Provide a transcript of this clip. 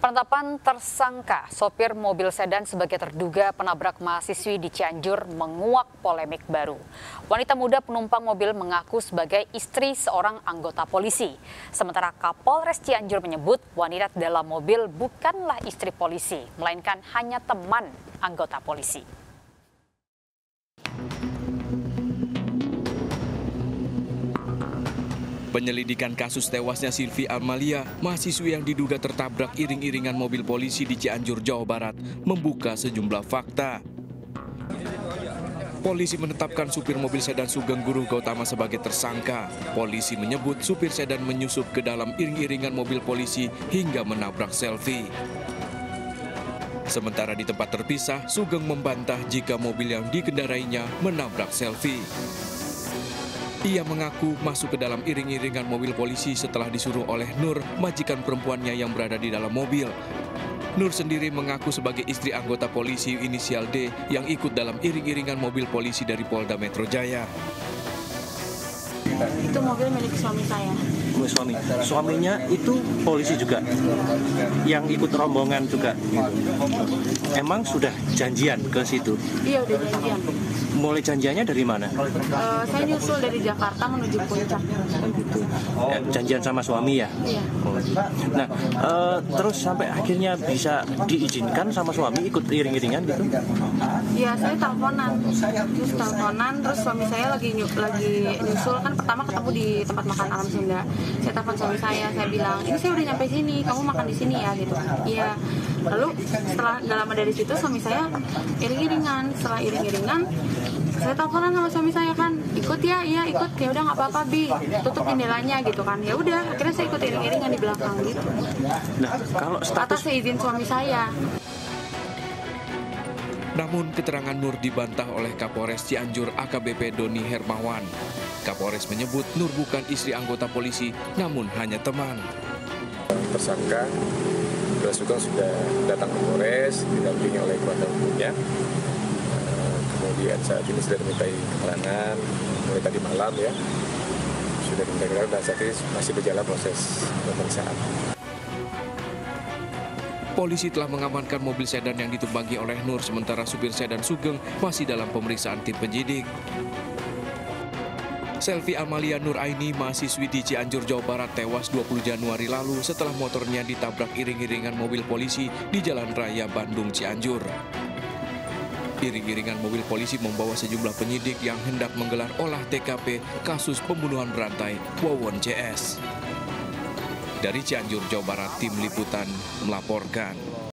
Penetapan tersangka sopir mobil sedan sebagai terduga penabrak mahasiswi di Cianjur menguak polemik baru. Wanita muda penumpang mobil mengaku sebagai istri seorang anggota polisi. Sementara Kapolres Cianjur menyebut wanita dalam mobil bukanlah istri polisi, melainkan hanya teman anggota polisi. Penyelidikan kasus tewasnya Silvi Amalia, mahasiswi yang diduga tertabrak iring-iringan mobil polisi di Cianjur, Jawa Barat, membuka sejumlah fakta. Polisi menetapkan supir mobil sedan Sugeng Guru Gautama sebagai tersangka. Polisi menyebut supir sedan menyusup ke dalam iring-iringan mobil polisi hingga menabrak Selvi. Sementara di tempat terpisah, Sugeng membantah jika mobil yang dikendarainya menabrak Selvi. Ia mengaku masuk ke dalam iring-iringan mobil polisi setelah disuruh oleh Nur, majikan perempuannya yang berada di dalam mobil. Nur sendiri mengaku sebagai istri anggota polisi inisial D yang ikut dalam iring-iringan mobil polisi dari Polda Metro Jaya. Itu mobil milik suami saya. Suaminya itu polisi juga, yang ikut rombongan juga. Emang sudah janjian ke situ? Iya, udah janjian. Mulai janjiannya dari mana? Saya nyusul dari Jakarta menuju Puncak. Janjian sama suami ya? Iya. Nah, terus sampai akhirnya bisa diizinkan sama suami ikut iring-iringan gitu? Iya, saya teleponan. Terus suami saya lagi nyusul, kan pertama ketemu di tempat makan Alam Sunda. Saya telepon suami saya bilang, ini saya udah nyampe sini, kamu makan di sini ya gitu. Iya. Lalu setelah gak lama dari situ suami saya iring-iringan. Setelah iring-iringan, saya teleponan sama suami saya kan, ikut ya, iya ikut, ya udah nggak apa-apa Bi, tutup jendelanya gitu kan. Ya udah, akhirnya saya ikut iring-iringan di belakang gitu. Nah, kalau atas izin suami saya. Namun keterangan Nur dibantah oleh Kapolres Cianjur AKBP Doni Hermawan. Kapolres menyebut Nur bukan istri anggota polisi, namun hanya teman. Tersangka Sugeng sudah datang ke Polres, didampingi oleh kuasa hukumnya. Kemudian saat ini sudah dimintai keterangan mulai tadi malam ya. Sudah dimintai keterangan dan saat ini masih berjalan proses pemeriksaan. Polisi telah mengamankan mobil sedan yang ditumpangi oleh Nur, sementara supir sedan Sugeng masih dalam pemeriksaan tim penyidik. Selvi Amalia Nur Aini, mahasiswi di Cianjur, Jawa Barat, tewas 20 Januari lalu setelah motornya ditabrak iring-iringan mobil polisi di Jalan Raya Bandung, Cianjur. Iring-iringan mobil polisi membawa sejumlah penyidik yang hendak menggelar olah TKP kasus pembunuhan berantai Wawon CS. Dari Cianjur, Jawa Barat, tim liputan melaporkan.